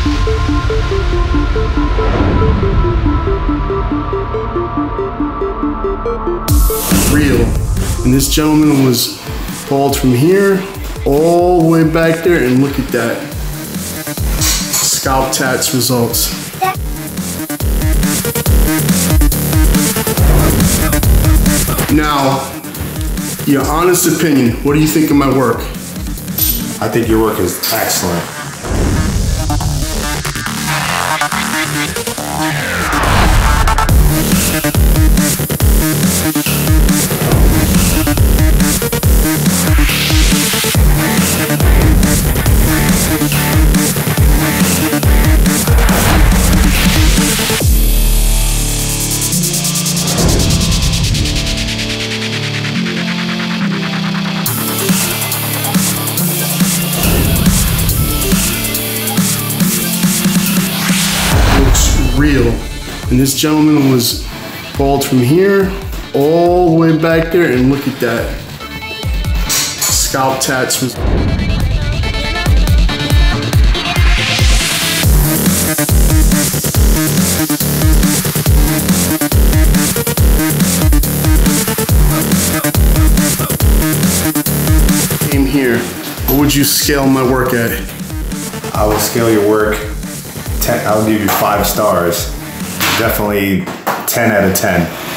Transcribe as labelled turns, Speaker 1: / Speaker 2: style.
Speaker 1: Real. And this gentleman was bald from here all the way back there, and look at that. Scalp tats results. Now, your honest opinion, what do you think of my work?
Speaker 2: I think your work is excellent.
Speaker 1: Real. And this gentleman was bald from here all the way back there, and look at that. Scalp tats was. Came here. What would you scale my work at?
Speaker 2: I will scale your work. I will give you 5 stars. Definitely 10 out of 10.